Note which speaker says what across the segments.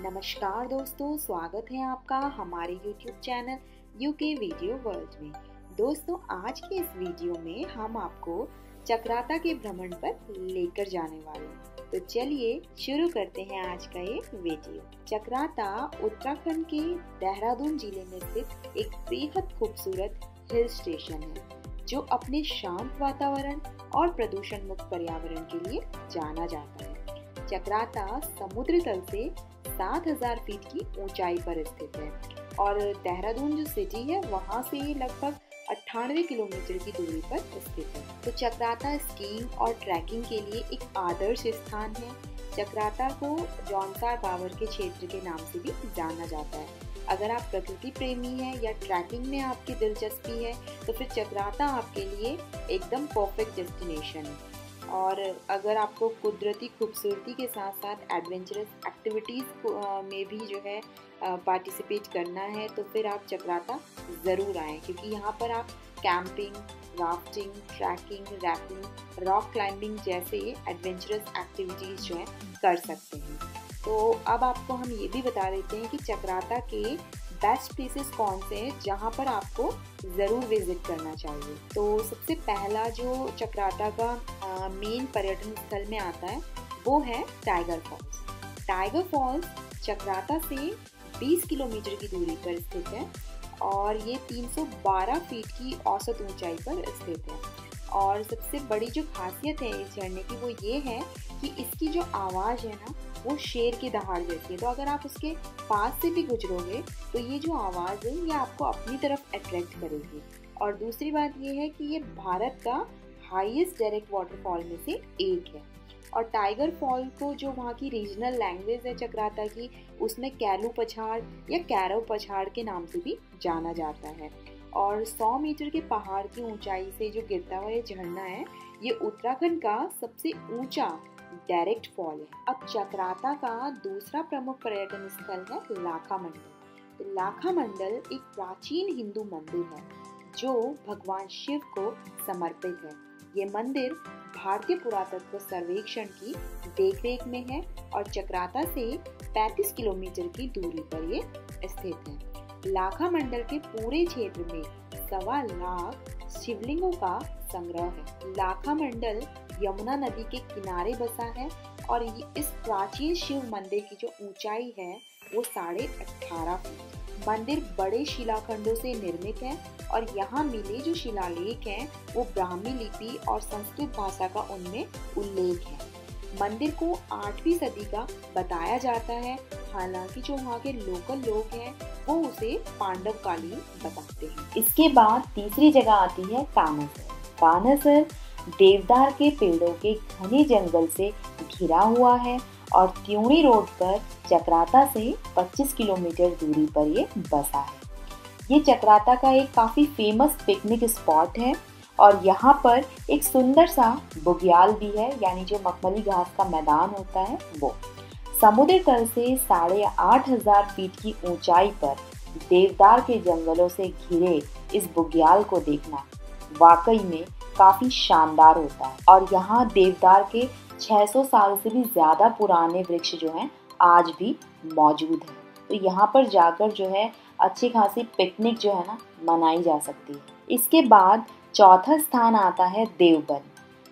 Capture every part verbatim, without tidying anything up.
Speaker 1: नमस्कार दोस्तों, स्वागत है आपका हमारे YouTube channel UK video world में। दोस्तों, आज की इस वीडियो में हम आपको चक्राता के भ्रमण पर लेकर जाने वाले हैं। तो चलिए शुरू करते हैं आज का ये वीडियो। चक्राता उत्तराखंड के देहरादून जिले में स्थित एक बेहद खूबसूरत हिल स्टेशन है जो अपने शांत वातावरण और प्रदूषण मुक्त पर्यावरण के लिए जाना जाता है। चक्राता समुद्र तल से सात हज़ार फीट की ऊंचाई पर स्थित है और देहरादून जो सिटी है वहां से लगभग अट्ठानवे किलोमीटर की दूरी पर स्थित है। तो चक्राता स्कीइंग और ट्रैकिंग के लिए एक आदर्श स्थान है। चक्राता को जौनसार पावर के क्षेत्र के नाम से भी जाना जाता है। अगर आप प्रकृति प्रेमी हैं या ट्रैकिंग में आपकी दिलचस्पी है तो फिर चक्राता आपके लिए एकदम परफेक्ट डेस्टिनेशन है। और अगर आपको कुदरती खूबसूरती के साथ साथ एडवेंचरस एक्टिविटीज़ में भी जो है पार्टिसिपेट करना है तो फिर आप चक्राता ज़रूर आएँ, क्योंकि यहाँ पर आप camping, rafting, trekking, rapping, rock climbing जैसे एडवेंचरस एक्टिविटीज़ जो है कर सकते हैं। तो अब आपको हम ये भी बता देते हैं कि चक्राता के बेस्ट प्लेसेस कौन से हैं जहाँ पर आपको ज़रूर विजिट करना चाहिए। तो सबसे पहला जो चक्राता का मेन पर्यटन स्थल में आता है वो है tiger falls. Tiger falls Chakrata से बीस किलोमीटर की दूरी पर स्थित है और ये तीन सौ बारह फीट की औसत ऊंचाई पर स्थित है। और सबसे बड़ी जो खासियत है इस झरने की वो ये है कि इसकी जो आवाज़ है ना वो शेर की दहाड़ जैसी है। तो अगर आप उसके पास से भी गुजरोगे तो ये जो आवाज़ है ये आपको अपनी तरफ अट्रैक्ट करेगी। और दूसरी बात ये है कि ये भारत का हाईएस्ट डायरेक्ट वाटरफॉल में से एक है। और टाइगर फॉल को जो वहाँ की रीजनल लैंग्वेज है चक्राता की, उसमें कैलू पछाड़ या कैरो पछाड़ के नाम से भी जाना जाता है। और सौ मीटर के पहाड़ की ऊंचाई से जो गिरता हुआ ये झरना है ये उत्तराखंड का सबसे ऊंचा डायरेक्ट फॉल है। अब चक्राता का दूसरा प्रमुख पर्यटन स्थल है लाखा मंडल। तो लाखा मंडल एक प्राचीन हिंदू मंदिर है जो भगवान शिव को समर्पित है। ये मंदिर भारतीय पुरातत्व सर्वेक्षण की देखरेख में है और चक्राता से पैंतीस किलोमीटर की दूरी पर ये स्थित है। लाखा मंडल के पूरे क्षेत्र में सवा लाख शिवलिंगों का संग्रह है। लाखा मंडल यमुना नदी के किनारे बसा है और ये इस प्राचीन शिव मंदिर की जो ऊंचाई है वो साढ़े अठारह फीट। मंदिर बड़े शिलाखंडों से निर्मित है और यहाँ मिले जो शिलालेख हैं वो ब्राह्मी लिपि और संस्कृत भाषा का उनमें उल्लेख है। मंदिर को आठवीं सदी का बताया जाता है, हालांकि जो वहाँ के लोकल लोग हैं वो उसे पांडव कालीन बताते हैं। इसके बाद तीसरी जगह आती है कानसर। कानसर देवदार के पेड़ों के घने जंगल से घिरा हुआ है और त्यूणी रोड पर चक्राता से पच्चीस किलोमीटर दूरी पर ये बसा है। ये चक्राता का एक काफी फेमस पिकनिक स्पॉट है और यहाँ पर एक सुंदर सा बुग्याल भी है, यानी जो मखमली घास का मैदान होता है वो। समुद्र तल से साढ़े आठ हजार फीट की ऊंचाई पर देवदार के जंगलों से घिरे इस बुग्याल को देखना वाकई में काफी शानदार होता है। और यहाँ देवदार के छह सौ साल से भी ज्यादा पुराने वृक्ष जो हैं आज भी मौजूद हैं। तो यहाँ पर जाकर जो है अच्छी खासी पिकनिक जो है ना मनाई जा सकती है। इसके बाद चौथा स्थान आता है देवबन।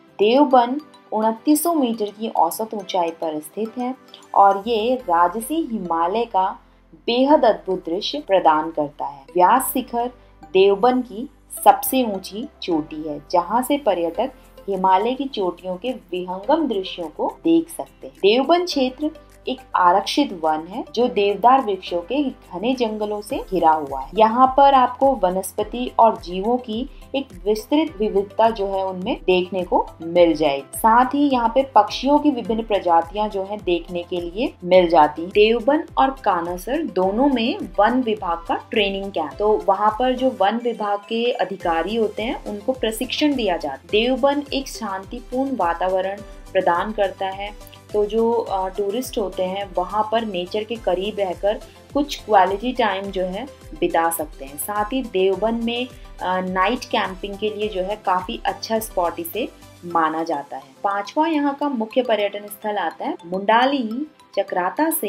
Speaker 1: देवबन उनतीस सौ मीटर की औसत ऊंचाई पर स्थित है और ये राजसी हिमालय का बेहद अद्भुत दृश्य प्रदान करता है। व्यास शिखर देवबन की सबसे ऊंची चोटी है जहां से पर्यटक हिमालय की चोटियों के विहंगम दृश्यों को देख सकते हैं। देवबन क्षेत्र एक आरक्षित वन है जो देवदार वृक्षों के घने जंगलों से घिरा हुआ है। यहाँ पर आपको वनस्पति और जीवों की एक विस्तृत विविधता जो है उनमें देखने को मिल जाएगी। साथ ही यहाँ पे पक्षियों की विभिन्न प्रजातियां जो है देखने के लिए मिल जाती हैं। देवबन और कानसर दोनों में वन विभाग का ट्रेनिंग कैंप, तो वहाँ पर जो वन विभाग के अधिकारी होते हैं उनको प्रशिक्षण दिया जाता है। देवबन एक शांतिपूर्ण वातावरण प्रदान करता है, तो जो टूरिस्ट होते हैं वहाँ पर नेचर के करीब रहकर कुछ क्वालिटी टाइम जो है बिता सकते हैं। साथ ही देवबन में नाइट कैंपिंग के लिए जो है काफ़ी अच्छा स्पॉट इसे माना जाता है। पांचवा यहाँ का मुख्य पर्यटन स्थल आता है मुंडाली। चक्राता से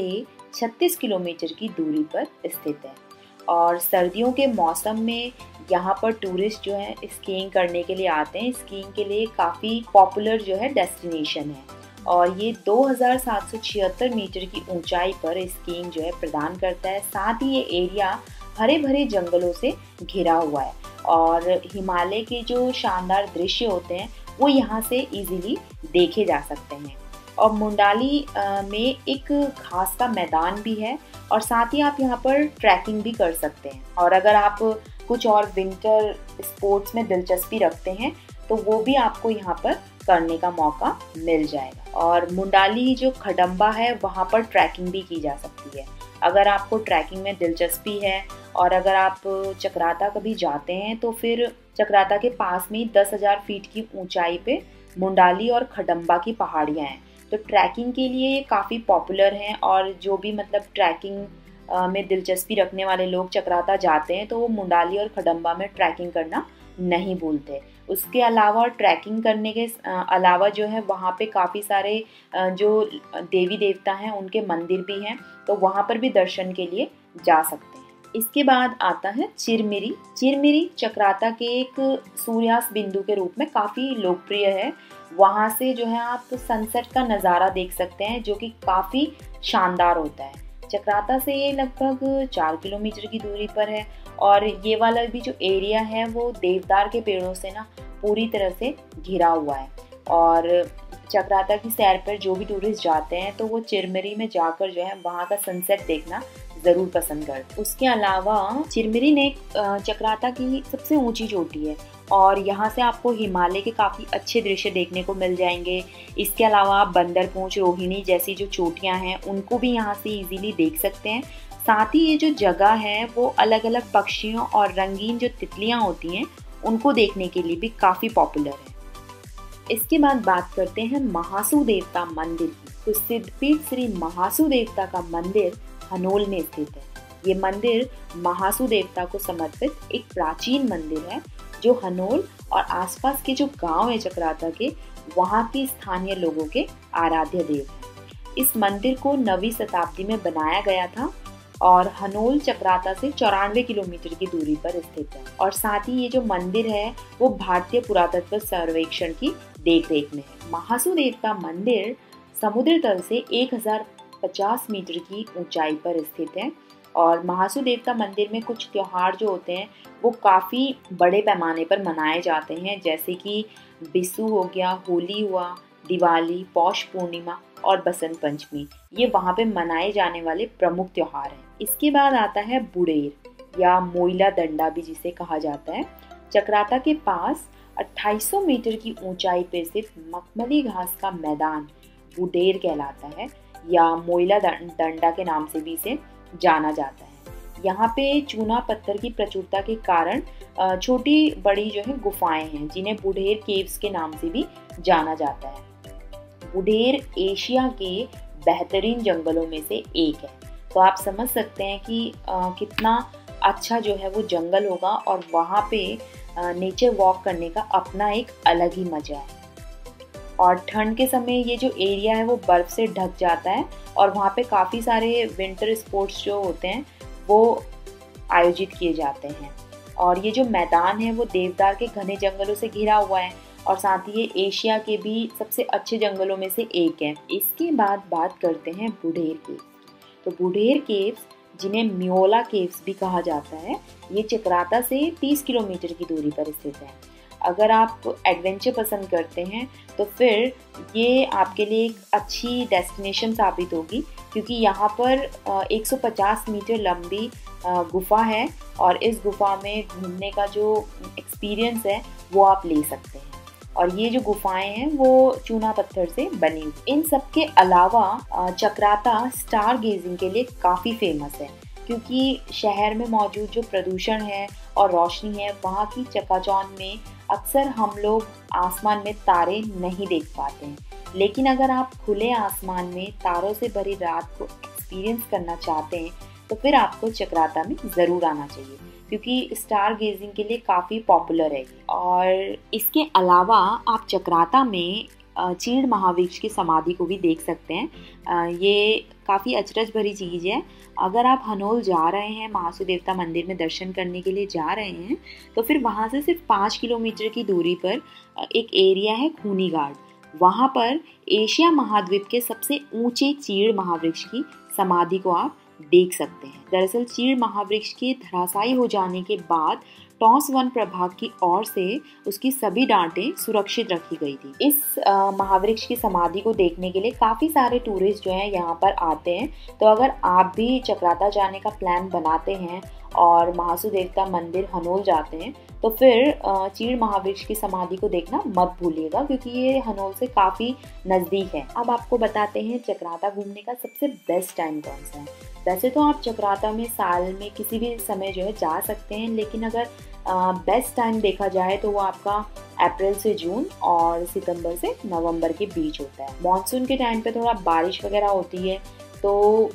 Speaker 1: छत्तीस किलोमीटर की दूरी पर स्थित है। और सर्दियों के मौसम में यहाँ पर टूरिस्ट जो है स्कीइंग करने के लिए आते हैं। स्कीइंग के लिए काफ़ी पॉपुलर जो है डेस्टिनेशन है और ये दो हज़ार सात सौ छिहत्तर मीटर की ऊंचाई पर स्कीइंग जो है प्रदान करता है। साथ ही ये एरिया हरे भरे जंगलों से घिरा हुआ है और हिमालय के जो शानदार दृश्य होते हैं वो यहाँ से इजीली देखे जा सकते हैं। और मुंडाली में एक घास का मैदान भी है और साथ ही आप यहाँ पर ट्रैकिंग भी कर सकते हैं। और अगर आप कुछ और विंटर स्पोर्ट्स में दिलचस्पी रखते हैं तो वो भी आपको यहाँ पर करने का मौका मिल जाएगा। और मुंडाली जो खडम्बा है वहाँ पर ट्रैकिंग भी की जा सकती है। अगर आपको ट्रैकिंग में दिलचस्पी है और अगर आप चक्राता कभी जाते हैं तो फिर चक्राता के पास में दस हज़ार फीट की ऊंचाई पे मुंडाली और खडम्बा की पहाड़ियाँ हैं। तो ट्रैकिंग के लिए ये काफ़ी पॉपुलर हैं और जो भी मतलब ट्रैकिंग में दिलचस्पी रखने वाले लोग चक्राता जाते हैं तो वो मुंडाली और खडम्बा में ट्रैकिंग करना नहीं भूलते। उसके अलावा ट्रैकिंग करने के अलावा जो है वहाँ पे काफ़ी सारे जो देवी देवता हैं उनके मंदिर भी हैं, तो वहाँ पर भी दर्शन के लिए जा सकते हैं। इसके बाद आता है चिरमिरी। चिरमिरी चक्राता के एक सूर्यास्त बिंदु के रूप में काफ़ी लोकप्रिय है। वहाँ से जो है आप सनसेट का नज़ारा देख सकते हैं जो कि काफ़ी शानदार होता है। चक्राता से ये लगभग चार किलोमीटर की दूरी पर है और ये वाला भी जो एरिया है वो देवदार के पेड़ों से ना पूरी तरह से घिरा हुआ है। और चक्राता की सैर पर जो भी टूरिस्ट जाते हैं तो वो चिरमिरी में जाकर जो है वहाँ का सनसेट देखना ज़रूर पसंद करते। उसके अलावा चिरमिरी ने चक्राता की सबसे ऊंची चोटी है और यहाँ से आपको हिमालय के काफ़ी अच्छे दृश्य देखने को मिल जाएंगे। इसके अलावा आप बंदरपूंछ, रोहिणी जैसी जो चोटियाँ हैं उनको भी यहाँ से इजीली देख सकते हैं। साथ ही ये जो जगह है वो अलग अलग पक्षियों और रंगीन जो तितलियाँ होती हैं उनको देखने के लिए भी काफ़ी पॉपुलर है। इसके बाद बात करते हैं महासू देवता मंदिर की। तो सिद्धपीठ श्री महासू देवता का मंदिर हनोल में स्थित है। ये मंदिर महासू देवता को समर्पित एक प्राचीन मंदिर है जो हनोल और आसपास के जो गांव है चक्राता के वहाँ के स्थानीय लोगों के आराध्य देव हैं। इस मंदिर को नवीं शताब्दी में बनाया गया था और हनोल चक्राता से चौरानवे किलोमीटर की दूरी पर स्थित है। और साथ ही ये जो मंदिर है वो भारतीय पुरातत्व सर्वेक्षण की देखरेख में है। महासू देवता मंदिर समुद्र तल से एक हज़ार पचास मीटर की ऊंचाई पर स्थित है। और महासू देवता मंदिर में कुछ त्योहार जो होते हैं वो काफ़ी बड़े पैमाने पर मनाए जाते हैं, जैसे कि बिसु हो गया, होली हुआ, दिवाली, पौष पूर्णिमा और बसंत पंचमी। ये वहाँ पे मनाए जाने वाले प्रमुख त्योहार हैं। इसके बाद आता है बुडेर या मोइला दंडा भी जिसे कहा जाता है। चक्राता के पास अट्ठाईस सौ मीटर की ऊंचाई पर स्थित मखमली घास का मैदान बुडेर कहलाता है या मोइला दंडा के नाम से भी इसे जाना जाता है। यहाँ पे चूना पत्थर की प्रचुरता के कारण छोटी बड़ी जो है गुफाएं हैं जिन्हें बुडेर केव्स के नाम से भी जाना जाता है। बुडेर एशिया के बेहतरीन जंगलों में से एक है, तो आप समझ सकते हैं कि आ, कितना अच्छा जो है वो जंगल होगा और वहाँ पे नेचर वॉक करने का अपना एक अलग ही मजा है। और ठंड के समय ये जो एरिया है वो बर्फ़ से ढक जाता है और वहाँ पे काफ़ी सारे विंटर स्पोर्ट्स जो होते हैं वो आयोजित किए जाते हैं। और ये जो मैदान है वो देवदार के घने जंगलों से घिरा हुआ है और साथ ही ये एशिया के भी सबसे अच्छे जंगलों में से एक है। इसके बाद बात करते हैं बुडेर केव्स की। तो बुडेर केव्स, जिन्हें म्योला केव्स भी कहा जाता है, ये चक्राता से तीस किलोमीटर की दूरी पर स्थित है। अगर आप एडवेंचर पसंद करते हैं तो फिर ये आपके लिए एक अच्छी डेस्टिनेशन साबित होगी, क्योंकि यहाँ पर एक सौ पचास मीटर लंबी गुफा है और इस गुफा में घूमने का जो एक्सपीरियंस है वो आप ले सकते हैं। और ये जो गुफाएं हैं वो चूना पत्थर से बनी हुई। इन सब के अलावा चक्राता स्टार गेजिंग के लिए काफ़ी फेमस है, क्योंकि शहर में मौजूद जो प्रदूषण है और रोशनी है वहाँ की चकाचौंध में अक्सर हम लोग आसमान में तारे नहीं देख पाते हैं। लेकिन अगर आप खुले आसमान में तारों से भरी रात को एक्सपीरियंस करना चाहते हैं तो फिर आपको चक्राता में ज़रूर आना चाहिए, क्योंकि स्टार गेजिंग के लिए काफ़ी पॉपुलर है। और इसके अलावा आप चक्राता में चीड़ महावृक्ष की समाधि को भी देख सकते हैं। ये काफ़ी अचरज भरी चीज़ है। अगर आप हनोल जा रहे हैं, महासू देवता मंदिर में दर्शन करने के लिए जा रहे हैं, तो फिर वहाँ से सिर्फ पाँच किलोमीटर की दूरी पर एक एरिया है खूनी घाट। वहाँ पर एशिया महाद्वीप के सबसे ऊंचे चीड़ महावृक्ष की समाधि को आप देख सकते हैं। दरअसल चीड़ महावृक्ष के धराशायी हो जाने के बाद टॉस वन प्रभाग की ओर से उसकी सभी डांटें सुरक्षित रखी गई थी। इस महावृक्ष की समाधि को देखने के लिए काफ़ी सारे टूरिस्ट जो हैं यहाँ पर आते हैं। तो अगर आप भी चक्राता जाने का प्लान बनाते हैं और महासू देवता मंदिर हनोल जाते हैं, तो फिर चीड़ महावृक्ष की समाधि को देखना मत भूलिएगा, क्योंकि ये हनोल से काफ़ी नज़दीक है। अब आपको बताते हैं चक्राता घूमने का सबसे बेस्ट टाइम कौन सा है। वैसे तो आप चक्राता में साल में किसी भी समय जो है जा सकते हैं, लेकिन अगर बेस्ट टाइम देखा जाए तो वो आपका अप्रैल से जून और सितंबर से नवंबर के बीच होता है। मॉनसून के टाइम पे थोड़ा बारिश वगैरह होती है, तो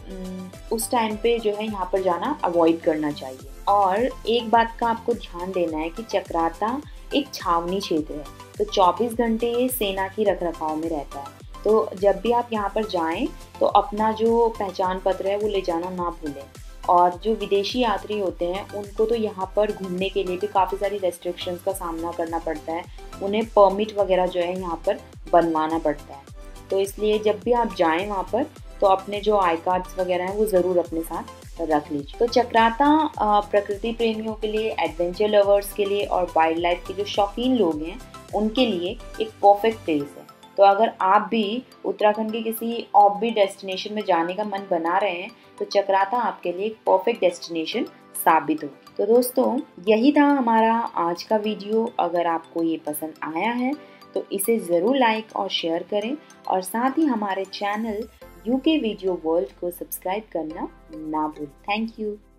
Speaker 1: उस टाइम पे जो है यहाँ पर जाना अवॉइड करना चाहिए। और एक बात का आपको ध्यान देना है कि चक्राता एक छावनी क्षेत्र है, तो चौबीस घंटे ये सेना की रखरखाव में रहता है। तो जब भी आप यहाँ पर जाएं तो अपना जो पहचान पत्र है वो ले जाना ना भूलें। और जो विदेशी यात्री होते हैं उनको तो यहाँ पर घूमने के लिए भी काफ़ी सारी रेस्ट्रिक्शंस का सामना करना पड़ता है। उन्हें परमिट वगैरह जो है यहाँ पर बनवाना पड़ता है। तो इसलिए जब भी आप जाएं वहाँ पर तो अपने जो आई कार्ड्स वगैरह हैं वो ज़रूर अपने साथ रख लीजिए। तो चक्राता प्रकृति प्रेमियों के लिए, एडवेंचर लवर्स के लिए और वाइल्ड लाइफ के जो शौकीन लोग हैं उनके लिए एक परफेक्ट प्लेस है। तो अगर आप भी उत्तराखंड के किसी ऑफबीट डेस्टिनेशन में जाने का मन बना रहे हैं तो चक्राता आपके लिए एक परफेक्ट डेस्टिनेशन साबित हो। तो दोस्तों, यही था हमारा आज का वीडियो। अगर आपको ये पसंद आया है तो इसे ज़रूर लाइक और शेयर करें, और साथ ही हमारे चैनल यूके वीडियो वर्ल्ड को सब्सक्राइब करना ना भूलें। Thank you.